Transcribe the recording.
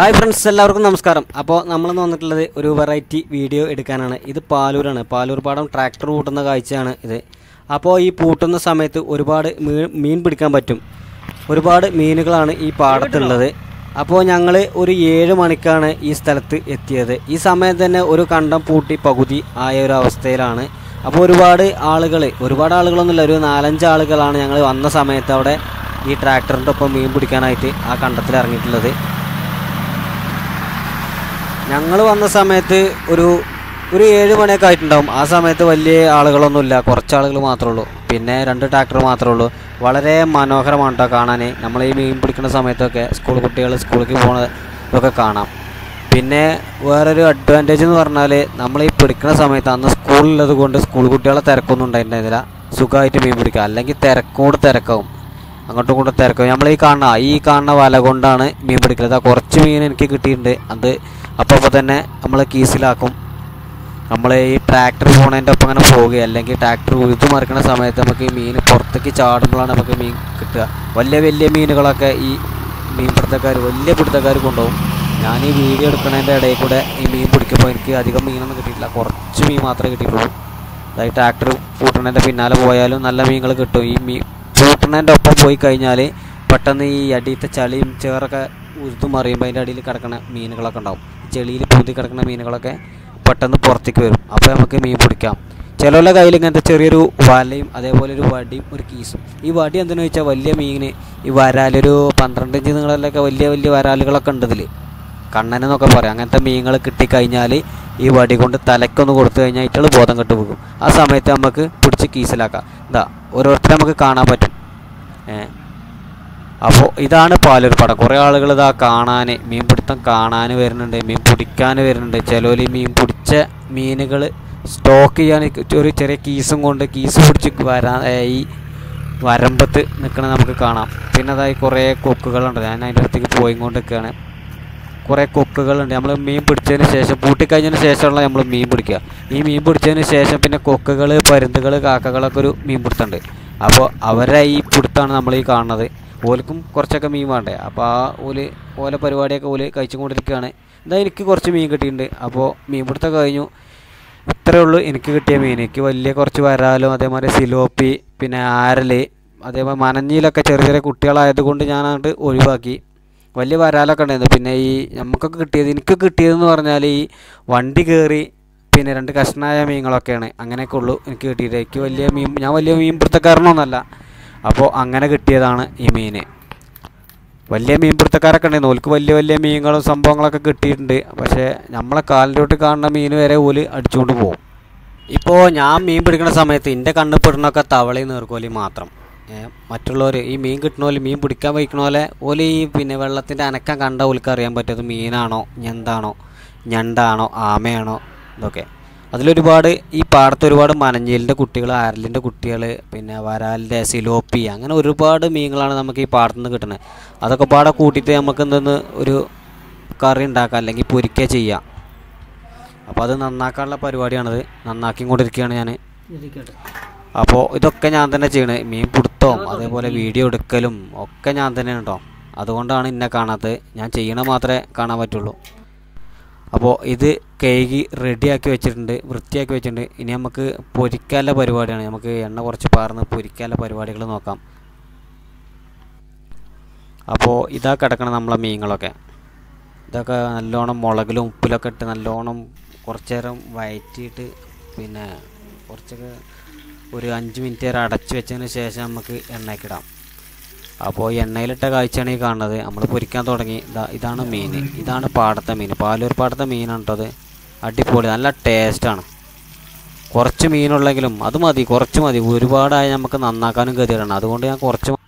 Hi friends, എല്ലാവർക്കും നമസ്കാരം. അപ്പോൾ നമ്മൾ വന്നിട്ടുള്ളത് ഒരു വെറൈറ്റി വീഡിയോ എടുക്കാനാണ്. ഇത് പാലൂരാണ്. പാലൂർ പാടം ട്രാക്ടർ പൂട്ടുന്ന കാഴ്ചയാണ് ഇത്. അപ്പോൾ ഈ പൂട്ടുന്ന സമയത്ത് ഒരുപാട് മീൻ പിടിക്കാൻ പറ്റും. ഒരുപാട് മീനുകളാണ് ഈ പാടത്തുള്ളത്. അപ്പോൾ ഞങ്ങൾ ഒരു 7 മണിക്കാണ് ഈ സ്ഥലത്ത് എത്തിയത്. ഈ സമയം തന്നെ ഒരു കണ്ടം പൂട്ടി പകുതി ആയ ഒരു അവസ്ഥയിലാണ്. അപ്പോൾ ഒരുപാട് ആളുകളൊന്നുമില്ല, ഒരു 4-5 ആളുകളാണ് ഞങ്ങൾ വന്ന സമയത്ത് അവിടെ ഈ ട്രാക്ടറിൻ്റെ ഒപ്പം മീൻ പിടിക്കാനായിട്ട് ആ കണ്ടത്തിൽ ഇറങ്ങിയിട്ടുള്ളത്. ഞങ്ങൾ വന്ന സമയത്ത് ഒരു 7 മണിയൊക്കെ ആയിട്ടുണ്ടാവും. ആ സമയത്ത് വലിയ ആളുകളൊന്നുമില്ല, കുറച്ച് ആളുകൾ മാത്രമേ ഉള്ളൂ. പിന്നെ 2 ട്രാക്ടർ മാത്രമേ ഉള്ളൂ. വളരെ മനോഹരമാണ് കേട്ടോ കാണാൻ. നമ്മൾ ഈ മീൻ പിടിക്കുന്ന സമയത്തൊക്കെ സ്കൂൾ കുട്ടികൾ സ്കൂളിലേക്ക് പോകുന്നതൊക്കെ കാണാം. പിന്നെ വേറൊരു അഡ്വാൻറ്റേജ് എന്ന് പറഞ്ഞാൽ നമ്മൾ ഈ പിടിക്കുന്ന സമയത്ത് അന്ന് സ്കൂളിലുള്ളത് കൊണ്ട് സ്കൂൾ കുട്ടികളെ തിരക്കൊന്നും ഉണ്ടായിട്ടുണ്ടായിരുന്നില്ല. സുഖമായിട്ട് മീൻ പിടിക്കുക. അല്ലെങ്കിൽ തിരക്കാവും, അങ്ങോട്ടും ഇങ്ങോട്ടും തിരക്കാവും. നമ്മൾ ഈ കാണുന്ന വല കൊണ്ടാണ് മീൻ പിടിക്കുന്നത്. കുറച്ച് മീൻ എനിക്ക് കിട്ടിയിട്ടുണ്ട്. അത് അപ്പോൾ തന്നെ നമ്മൾ കീസിലാക്കും. നമ്മൾ ഈ ട്രാക്ടർ പോകുന്നതിൻ്റെ ഒപ്പം അങ്ങനെ പോവുക, അല്ലെങ്കിൽ ട്രാക്ടർ ഉഴുതു മറിക്കുന്ന സമയത്ത് നമുക്ക് ഈ മീൻ പുറത്തേക്ക് ചാടുമ്പോഴാണ് നമുക്ക് മീൻ കിട്ടുക. വലിയ മീനുകളൊക്കെ ഈ വലിയ പിടുത്തക്കാർ കൊണ്ടുപോകും. ഞാൻ ഈ വീഡിയോ എടുക്കുന്നതിൻ്റെ ഇടയിൽ കൂടെ ഈ മീൻ പിടിക്കുമ്പോൾ എനിക്ക് അധികം മീനൊന്നും കിട്ടിയിട്ടില്ല, കുറച്ച് മീൻ മാത്രമേ കിട്ടിയിട്ടുള്ളൂ. അതായത് ട്രാക്ടർ പൂട്ടുന്നതിൻ്റെ പിന്നാലെ പോയാലും നല്ല മീനുകൾ കിട്ടും. ഈ മീൻ പൂട്ടുന്നതിൻ്റെ ഒപ്പം പോയി കഴിഞ്ഞാൽ പെട്ടെന്ന് ഈ അടിയത്തെ ചളിയും ചേറൊക്കെ ഉഴുതു മറിയുമ്പോൾ അതിൻ്റെ അടിയിൽ കിടക്കുന്ന മീനുകളൊക്കെ ഉണ്ടാവും. ചെളിയിൽ പൂതി കിടക്കുന്ന മീനുകളൊക്കെ പെട്ടെന്ന് പുറത്തേക്ക് വരും. അപ്പോൾ നമുക്ക് മീൻ പിടിക്കാം. ചിലരുടെ കയ്യിൽ ഇങ്ങനത്തെ ചെറിയൊരു വലയും അതേപോലെ ഒരു വടിയും ഒരു കീസും. ഈ വടി എന്തെന്ന് വെച്ചാൽ വലിയ മീൻ, ഈ വരാലൊരു 12 ഇഞ്ച് നീളത്തിലൊക്കെ വലിയ വരാലുകളൊക്കെ ഉണ്ട് ഇതിൽ, കണ്ണനെന്നൊക്കെ പറയാം. അങ്ങനത്തെ മീനുകൾ കിട്ടിക്കഴിഞ്ഞാൽ ഈ വടി കൊണ്ട് തലക്കൊന്ന് കൊടുത്തു കഴിഞ്ഞാൽ ഇറ്റൾ ബോധം കെട്ട് പോകും. ആ സമയത്ത് നമുക്ക് പിടിച്ച് കീസിലാക്കാം. ഓരോരുത്തരെ നമുക്ക് കാണാൻ പറ്റും. അപ്പോൾ ഇതാണ് പാലൂർ പാടം. കുറേ ആളുകൾ കാണാൻ, മീൻ പിടുത്തം കാണാൻ വരുന്നുണ്ട്, മീൻ പിടിക്കാൻ വരുന്നുണ്ട്. ചിലർ ഈ മീൻ പിടിച്ച മീനുകൾ സ്റ്റോക്ക് ചെയ്യാൻ ഒരു ചെറിയ കീസും കൊണ്ട് കീസ് പിടിച്ച് ഈ വരമ്പത്ത് നിൽക്കണ നമുക്ക് കാണാം. പിന്നെ അതായി കുറേ കൊക്കുകളുണ്ട്. ഞാൻ അതിൻ്റെ അടുത്തേക്ക് പോയിക്കൊണ്ടിരിക്കുകയാണ്. കുറേ കൊക്കുകളുണ്ട്. നമ്മൾ മീൻ പിടിച്ചതിന് ശേഷം, പൂട്ടിക്കഴിഞ്ഞതിന് ശേഷമുള്ള നമ്മൾ മീൻ പിടിക്കുക. ഈ മീൻ പിടിച്ചതിന് ശേഷം പിന്നെ കൊക്കുകൾ, പരുന്തുകൾ, കാക്കകളൊക്കെ ഒരു മീൻ പിടുത്തമുണ്ട്. അപ്പോൾ അവരെ ഈ പിടുത്തമാണ് നമ്മൾ ഈ കാണുന്നത്. ഓൽക്കും കുറച്ചൊക്കെ മീൻ വേണ്ടേ. അപ്പോൾ ഓല പരിപാടിയൊക്കെ കഴിച്ചും കൊണ്ടിരിക്കുകയാണ്. എനിക്ക് കുറച്ച് മീൻ കിട്ടിയിട്ടുണ്ട്. അപ്പോൾ മീൻ പിടുത്തം കഴിഞ്ഞു. ഇത്രയേ ഉള്ളൂ എനിക്ക് കിട്ടിയ മീൻ. എനിക്ക് കുറച്ച് വരാലും അതേമാതിരി സിലോപ്പി, പിന്നെ ആരൽ, അതേപോലെ മനഞ്ഞിലൊക്കെ ചെറിയ കുട്ടികളായതുകൊണ്ട് ഞാനങ്ങോട്ട് ഒഴിവാക്കി. വലിയ വരാലൊക്കെ ഉണ്ടായിരുന്നു. പിന്നെ എനിക്ക് കിട്ടിയതെന്ന് പറഞ്ഞാൽ ഈ വണ്ടി കയറി പിന്നെ 2 കഷ്ണമായ മീനുകളൊക്കെയാണ്. അങ്ങനെയൊക്കെ ഉള്ളൂ എനിക്ക് കിട്ടിയത്. ഞാൻ വലിയ മീൻ പിടുത്തക്കാരനൊന്നുമല്ല. അപ്പോൾ അങ്ങനെ കിട്ടിയതാണ് ഈ മീൻ. വലിയ മീൻ പിടുത്തക്കാരൊക്കെ ഉണ്ടായിരുന്നു. ഓൽക്ക് വലിയ മീനുകളും സംഭവങ്ങളൊക്കെ കിട്ടിയിട്ടുണ്ട്. പക്ഷേ നമ്മളെ കാലിലോട്ട് കാണുന്ന മീൻ വരെ ഓല് അടിച്ചുകൊണ്ട് പോകും. ഇപ്പോൾ ഞാൻ മീൻ പിടിക്കുന്ന സമയത്ത് എൻ്റെ കണ്ണിൽപ്പെടുന്നൊക്കെ തവളയും നീർക്കോലിയും മാത്രം. മറ്റുള്ളവർ ഈ മീൻ കിട്ടണ മീൻ പിടിക്കാൻ വയ്ക്കണ പോലെ ഓല് ഈ പിന്നെ വെള്ളത്തിൻ്റെ അനക്കം കണ്ട ഓൽക്ക് അറിയാൻ പറ്റും മീനാണോ, ഞണ്ടാണോ, ആമയാണോ ഇതൊക്കെ. അതിലൊരുപാട് ഈ പാടത്ത് ഒരുപാട് മനഞ്ഞിലിൻ്റെ കുട്ടികൾ, ആരലിൻ്റെ കുട്ടികൾ, പിന്നെ വരാലിൻ്റെ, സിലോപ്പി, അങ്ങനെ ഒരുപാട് മീനുകളാണ് നമുക്ക് ഈ പാടത്തു നിന്ന് കിട്ടുന്നത്. അതൊക്കെ പാടെ കൂട്ടിയിട്ട് നമുക്ക് ഒരു കറി ഉണ്ടാക്കാം, അല്ലെങ്കിൽ പൊരിക്കുക ചെയ്യാം. അപ്പോൾ അത് നന്നാക്കാനുള്ള പരിപാടിയാണത്. നന്നാക്കിക്കൊണ്ടിരിക്കുകയാണ് ഞാൻ. അപ്പോൾ ഇതൊക്കെ ഞാൻ തന്നെ ചെയ്യണത്. മീൻ പിടുത്തവും അതേപോലെ വീഡിയോ എടുക്കലും ഒക്കെ ഞാൻ തന്നെയാണ് കേട്ടോ. അതുകൊണ്ടാണ് എന്നെ കാണാത്തത്. ഞാൻ ചെയ്യണ മാത്രമേ കാണാൻ പറ്റുള്ളൂ. അപ്പോൾ ഇത് കഴുകി റെഡിയാക്കി വെച്ചിട്ടുണ്ട്, വൃത്തിയാക്കി വെച്ചിട്ടുണ്ട്. ഇനി നമുക്ക് പൊരിക്കാനുള്ള പരിപാടിയാണ്. നമുക്ക് എണ്ണ കുറച്ച് പാർന്ന് പൊരിക്കാനുള്ള പരിപാടികൾ നോക്കാം. അപ്പോൾ ഇതാ കിടക്കണം നമ്മളെ മീനുകളൊക്കെ. ഇതൊക്കെ നല്ലോണം മുളകിലും ഉപ്പിലൊക്കെ ഇട്ട് നല്ലോണം കുറച്ച് നേരം വഴറ്റിയിട്ട് പിന്നെ കുറച്ചൊക്കെ ഒരു 5 മിനിറ്റ് വരെ അടച്ച് വെച്ചതിന് ശേഷം നമുക്ക് എണ്ണയ്ക്കിടാം. അപ്പോൾ എണ്ണയിലിട്ട കാഴ്ചയാണ് ഈ കാണുന്നത്. നമ്മൾ പൊരിക്കാൻ തുടങ്ങി. ഇതാണ് മീൻ. ഇതാണ് പാടത്തെ മീൻ. പാലൂർ പാടത്തെ മീനാണ് കേട്ടോ. അത് അടിപൊളി, നല്ല ടേസ്റ്റാണ്. കുറച്ച് മീനുള്ളെങ്കിലും അത് മതി, കുറച്ച് മതി. ഒരുപാടായി നമുക്ക് നന്നാക്കാനും ഗതിയാണ്. അതുകൊണ്ട് ഞാൻ കുറച്ച്